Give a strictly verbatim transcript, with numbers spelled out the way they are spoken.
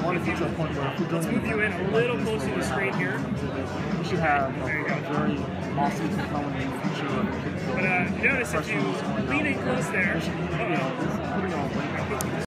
want to get to a point where if we're doing let's move you in a little closer to the screen here. We should have a, there you go. a very awesome, compelling future. But uh, notice if you lean in close there, you know, putting on weight.